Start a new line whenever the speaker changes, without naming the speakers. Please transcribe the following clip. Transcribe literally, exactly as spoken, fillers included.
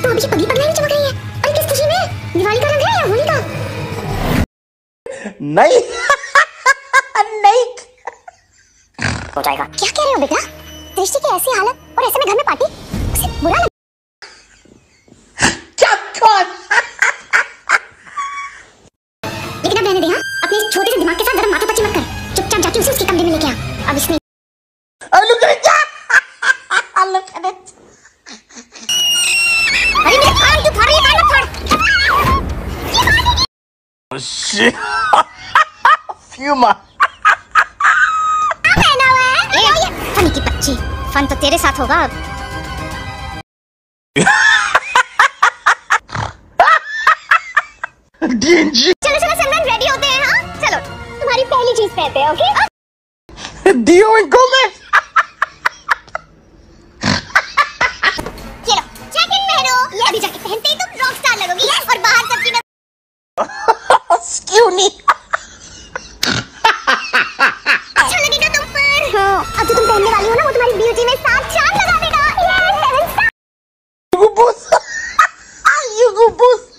तो अभी पगली पगला ही चमक रही है। अरे किस खुशी में? दिवाली का रंग है या होली का?
नहीं नहीं
हो जाएगा। क्या कह रहे हो बेटा? दृष्टि की ऐसी हालत और ऐसे में घर में पार्टी, उसे बुरा लग... लेकिन अब रहने दे। हाँ, अपने छोटे से दिमाग के साथ जरा माथा पच्ची मत कर। चुपचाप जाके उसे उसके कमरे में लेके आ। अब इसने
look at it look at it
अरे मेरे कान क्यों फाड़ रही है? कान मत फाड़।
oh shit फ्यूमा
पहना हुआ है। ए ये फनी की बच्ची, फन तो तेरे साथ होगा अब।
डीएनजी
चलो चलो सिमरन, रेडी होते हैं। हाँ चलो, तुम्हारी पहली चीज पहनते हैं। ओके
डियो एंड गोमेज
ये लो जैकेट पहनो। ये अभी जैकेट पहनते ही तुम रॉक स्टार लगोगी और बाहर सबकी नजर
स्क्यूनी
अच्छा लगेगा तुम पर। हाँ, अब जो तुम पहनने वाली हो ना, वो तुम्हारी ब्यूटी में सात चांद लगा देगा। ये seven star
you go boost you go boost